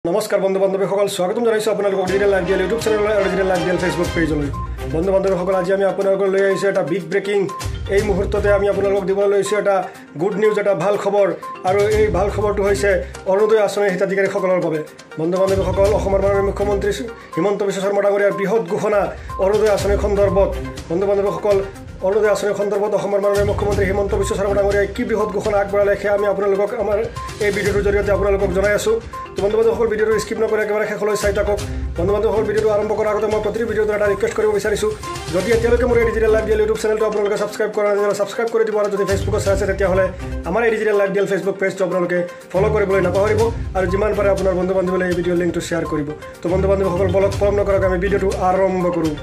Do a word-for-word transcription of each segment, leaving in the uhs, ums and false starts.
নমস্কাৰ বন্ধু বান্ধৱীসকল স্বাগতম জনাইছো আপোনালোকক অৰিজিনেল লাইভ ডিএল ইউটিউব চেনেলৰ অৰিজিনেল লাইভ ডিএল ফেচবুক পেজলৈ বন্ধু বান্ধৱীসকল আজি আমি আপোনালোকক লৈ আহিছো এটা বিগ ব্ৰেকিং এই মুহূৰ্ততে আমি আপোনালোকক দিবলৈ লৈছো এটা গুড নিউজ এটা ভাল খবৰ আৰু এই ভাল খবৰটো হৈছে অৰুণোদয় আঁচনিৰ হিতাধিকাৰীসকলৰ বাবে বন্ধু বান্ধৱীসকল অসমৰ মাননীয় মুখ্যমন্ত্ৰী হিমন্ত বিশ্ব শৰ্মা ডাঙৰীয়াৰ বৃহৎ ঘোষণা অৰুণোদয় আঁচনিৰ সন্দৰ্ভত বন্ধু বান্ধৱীসকল অৰুণোদয় আঁচনিৰ সন্দৰ্ভত অসমৰ মাননীয় মুখ্যমন্ত্ৰী হিমন্ত বিশ্ব শৰ্মা ডাঙৰীয়াই কি বৃহৎ ঘোষণা আগবঢ়ালে সেয়া আমি আপোনালোকক আমাৰ এই ভিডিঅ'টোৰ জৰিয়তে আপোনালোকক জনাই আছোঁ তো বন্ধু বান্ধৱীসকল ভিডিঅ'টো স্কিপ নকৰি একেবাৰে শেষলৈ চাই থাকক বন্ধু বান্ধৱীসকল ভিডিঅ'টো আৰম্ভ কৰাৰ আগতে মই প্ৰতি ভিডিঅ'টো এটা ৰিকুৱেষ্ট কৰিব বিচাৰিছোঁ যদি এতিয়ালৈকে মোৰ এই ডিজিটেল লাইভ ডিএল ইউটিউব চেনেলটো আপোনালোকে ছাবস্ক্ৰাইব কৰা নাই ছাবস্ক্ৰাইব কৰি দিব আৰু যদি ফেচবুকত চাই আছে তেতিয়াহ'লে আমাৰ এই ডিজিটেল লাইভ ডিএল ফেচবুক পেজটো আপোনালোকে ফ'ল' কৰিবলৈ নাপাহৰিব আৰু যিমান পাৰে আপোনাৰ বন্ধু বান্ধৱীলৈ এই ভিডিঅ'ৰ লিংকটো শ্বেয়াৰ কৰিব তো বন্ধু বান্ধৱীসকল বলক পলম নকৰাকৈ আমি ভিডিঅ'টো আৰম্ভ কৰোঁ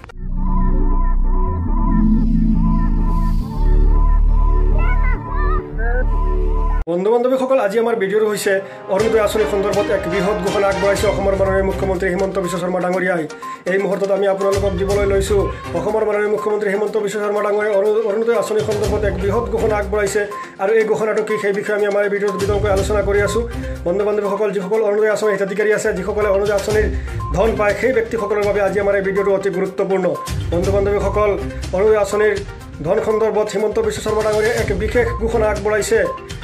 বন্ধু বান্ধৱীসকল আজি আমাৰ ভিডিঅ'টো হৈছে অৰুণোদয় আঁচনিৰ সন্দৰ্ভত এক বৃহৎ ঘোষণা আগবঢ়াইছে অসমৰ মাননীয় মুখ্যমন্ত্ৰী হিমন্ত বিশ্ব শৰ্মা ডাঙৰীয়াই এই মুহূৰ্তত আমি আপোনালোকক দিবলৈ লৈছোঁ অসমৰ মাননীয় মুখ্যমন্ত্ৰী হিমন্ত বিশ্ব শৰ্মা ডাঙৰীয়াই অৰুণোদয় আঁচনিৰ সন্দৰ্ভত এক বৃহৎ ঘোষণা আগবঢ়াইছে আৰু এই ঘোষণাটো কি সেই বিষয়ে আমি আমাৰ এই ভিডিঅ'ত বিতংকৈ আলোচনা কৰি আছোঁ বন্ধু বান্ধৱীসকল যিসকল অৰুণোদয় আঁচনিৰ হিতাধিকাৰী আছে যিসকলে অৰুণোদয় আঁচনিৰ ধন পায় সেই ব্যক্তিসকলৰ বাবে আজি আমাৰ এই ভিডিঅ'টো অতি গুৰুত্বপূৰ্ণ বন্ধু বান্ধৱীসকল অৰুণোদয় আঁচনিৰ ধন সন্দৰ্ভত হিমন্ত বিশ্ব শৰ্মা ডাঙৰীয়াই এক বিশেষ ঘোষণা আগবঢ়াইছে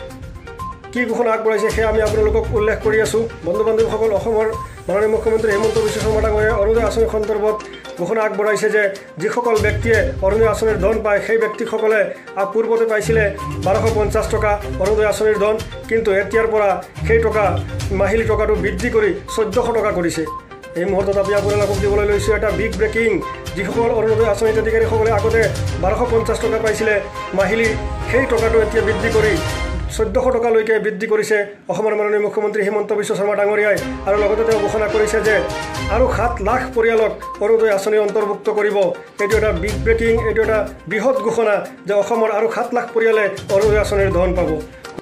কি ঘোষণা আগবঢ়াইছে সেয়া আমি আপোনালোকক উল্লেখ কৰি আছোঁ বন্ধু বান্ধৱীসকল অসমৰ মাননীয় মুখ্যমন্ত্ৰী হিমন্ত বিশ্ব শৰ্মা ডাঙৰীয়াই অৰুণোদয় আঁচনিৰ সন্দৰ্ভত ঘোষণা আগবঢ়াইছে যে যিসকল ব্যক্তিয়ে অৰুণোদয় আঁচনিৰ ধন পায় সেই ব্যক্তিসকলে পূৰ্বতে পাইছিলে বাৰশ পঞ্চাছ টকা অৰুণোদয় আঁচনিৰ ধন কিন্তু এতিয়াৰ পৰা সেই টকা মাহিলী টকাটো বৃদ্ধি কৰি চৈধ্যশ টকা কৰিছে এই মুহূৰ্তত আমি আপোনালোকক দিবলৈ লৈছোঁ এটা বিগ ব্ৰেকিং যিসকল অৰুণোদয় আঁচনিৰ হিতাধিকাৰীসকলে আগতে বাৰশ পঞ্চাছ টকা পাইছিলে মাহিলী সেই টকাটো এতিয়া বৃদ্ধি কৰি চৈধ্যশ টকালৈকে বৃদ্ধি কৰিছে অসমৰ মাননীয় মুখ্যমন্ত্ৰী হিমন্ত বিশ্ব শৰ্মা ডাঙৰীয়াই আৰু লগতে তেওঁ ঘোষণা কৰিছে যে আৰু সাত লাখ পৰিয়ালক অৰুণোদয় আঁচনি অন্তৰ্ভুক্ত কৰিব এইটো এটা বিগ ব্ৰেকিং এইটো এটা বৃহৎ ঘোষণা যে অসমৰ আৰু সাত লাখ পৰিয়ালে অৰুণোদয় আঁচনিৰ ধন পাব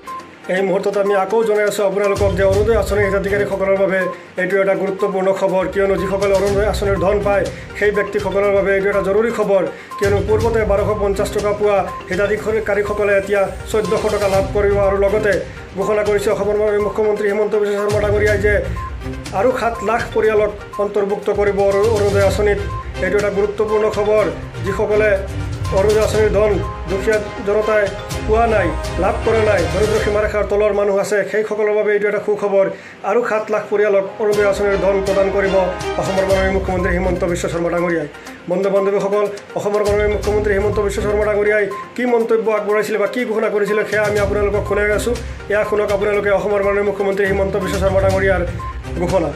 এই মুহূৰ্তত আমি আকৌ জনাই আছোঁ আপোনালোকক যে অৰুণোদয় আঁচনিৰ হিতাধিকাৰীসকলৰ বাবে এইটো এটা গুৰুত্বপূৰ্ণ খবৰ কিয়নো যিসকলে অৰুণোদয় আঁচনিৰ ধন পায় সেই ব্যক্তিসকলৰ বাবে এইটো এটা জৰুৰী খবৰ কিয়নো পূৰ্বতে বাৰশ পঞ্চাছ টকা পোৱা হিতাধিকাৰীসকলে এতিয়া চৈধ্যশ টকা লাভ কৰিব আৰু লগতে ঘোষণা কৰিছে অসমৰ মুখ্যমন্ত্ৰী হিমন্ত বিশ্ব শৰ্মা ডাঙৰীয়াই যে আৰু সাত লাখ পৰিয়ালক অন্তৰ্ভুক্ত কৰিব অৰুণোদয় আঁচনিত এইটো এটা গুৰুত্বপূৰ্ণ খবৰ যিসকলে অৰুণোদয় আঁচনিৰ ধন দুখীয়া জনতাই পোৱা নাই লাভ কৰা নাই দৰিদ্ৰ সীমাৰেখাৰ তলৰ মানুহ আছে সেইসকলৰ বাবে এইটো এটা সুখবৰ আৰু সাত লাখ পৰিয়ালক অৰুণোদয় আঁচনিৰ ধন প্ৰদান কৰিব অসমৰ মাননীয় মুখ্যমন্ত্ৰী হিমন্ত বিশ্ব শৰ্মা ডাঙৰীয়াই বন্ধু বান্ধৱীসকল অসমৰ মাননীয় মুখ্যমন্ত্ৰী হিমন্ত বিশ্ব শৰ্মা ডাঙৰীয়াই কি মন্তব্য আগবঢ়াইছিলে বা কি ঘোষণা কৰিছিলে সেয়া আমি আপোনালোকক শুনাই আছোঁ এয়া শুনক আপোনালোকে অসমৰ মাননীয় মুখ্যমন্ত্ৰী হিমন্ত বিশ্ব শৰ্মা ডাঙৰীয়াৰ ঘোষণা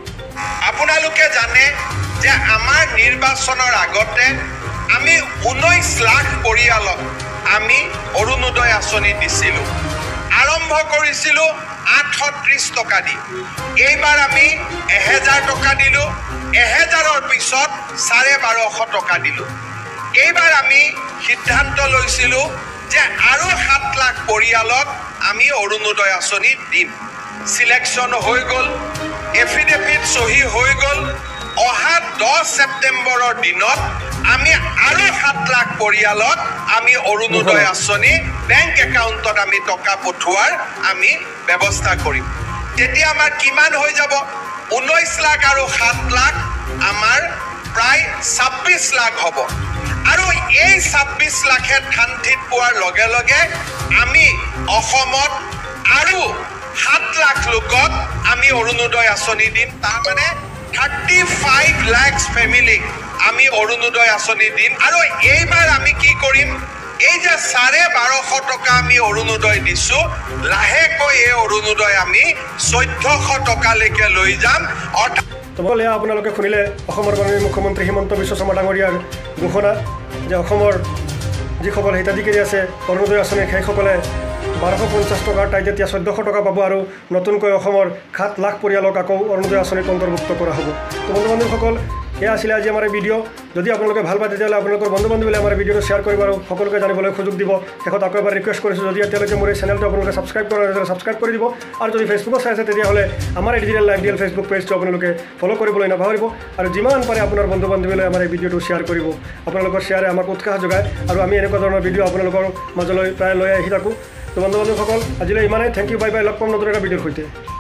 আপোনালোকে জানে যে আমাৰ নিৰ্বাচনৰ আগতে আমি ঊনৈছ লাখ পৰিয়ালক আমি অৰুণোদয় আঁচনি দিছিলোঁ আৰম্ভ কৰিছিলোঁ আঠশ ত্ৰিছ টকা দি এইবাৰ আমি এহেজাৰ টকা দিলোঁ এহেজাৰৰ পিছত চাৰে বাৰশ টকা দিলোঁ এইবাৰ আমি সিদ্ধান্ত লৈছিলোঁ যে আৰু সাত লাখ পৰিয়ালক আমি অৰুণোদয় আঁচনি দিম চিলেকশ্যন হৈ গ'ল এফিডেভিট চহী হৈ গ'ল অহা দহ ছেপ্টেম্বৰৰ দিনত আমি আৰু সাত লাখ পৰিয়ালক আমি অৰুণোদয় আঁচনি বেংক একাউণ্টত আমি টকা পঠোৱাৰ আমি ব্যৱস্থা কৰিম তেতিয়া আমাৰ কিমান হৈ যাব ঊনৈছ লাখ আৰু সাত লাখ আমাৰ প্ৰায় ছাব্বিছ লাখ হ'ব আৰু এই ছাব্বিছ লাখে ঠাণ্ঠিত পোৱাৰ লগে লগে আমি অসমত আৰু সাত লাখ লোকক আমি অৰুণোদয় আঁচনি দিম তাৰমানে থাৰ্টি ফাইভ লাখছ ফেমিলিক আমি অৰুণোদয় আঁচনি দিম আৰু এইবাৰ আমি কি কৰিম এই যে চাৰে বাৰশ টকা আমি অৰুণোদয় দিছোঁ লাহেকৈ এই অৰুণোদয় আমি চৈধ্যশ টকালৈকে লৈ যাম অৰ্থাৎ এয়া আপোনালোকে শুনিলে অসমৰ মাননীয় মুখ্যমন্ত্ৰী হিমন্ত বিশ্ব শৰ্মা ডাঙৰীয়াৰ ঘোষণা যে অসমৰ যিসকল হিতাধিকাৰী আছে অৰুণোদয় আঁচনিৰ সেইসকলে বাৰশ পঞ্চাছ টকাৰ ঠাইত এতিয়া চৈধ্যশ টকা পাব আৰু নতুনকৈ অসমৰ সাত লাখ পৰিয়ালক আকৌ অৰুণোদয় আঁচনিত অন্তৰ্ভুক্ত কৰা হ'ব তো বন্ধু বান্ধৱীসকল এয়া আছিলে আজি আমাৰ এই ভিডিঅ' যদি আপোনালোকে ভাল পায় তেতিয়াহ'লে আপোনালোকৰ বন্ধু বান্ধৱীলৈ আমাৰ ভিডিঅ'টো শ্বেয়াৰ কৰিব আৰু সকলোকে জানিবলৈ সুযোগ দিব শেষত আকৌ এবাৰ ৰিকুৱেষ্ট কৰিছোঁ যদি এতিয়ালৈকে মোৰ এই চেনেলটো আপোনালোকে ছাবস্ক্ৰাইব কৰা তেতিয়াহ'লে ছাবস্ক্ৰাইব কৰি দিব আৰু যদি ফেচবুকত চাই আছে তেতিয়াহ'লে আমাৰ এই ডিজিটেল লাইভ ডিএল ফেচবুক পেজটো আপোনালোকে ফ'ল' কৰিবলৈ নাপাহৰিব আৰু যিমান পাৰে আপোনাৰ বন্ধু বান্ধৱীলৈ আমাৰ এই ভিডিঅ'টো শ্বেয়াৰ কৰিব আপোনালোকৰ শ্বেয়াৰে আমাক উৎসাহ যোগায় আৰু আমি এনেকুৱা ধৰণৰ ভিডিঅ' আপোনালোকৰ মাজলৈ প্ৰায় লৈ আহি থাকোঁ তো বন্ধু বান্ধৱীসকল আজিলৈ ইমানেই থেংক ইউ বাই বাই লগ পাম নতুন এটা ভিডিঅ'ৰ সৈতে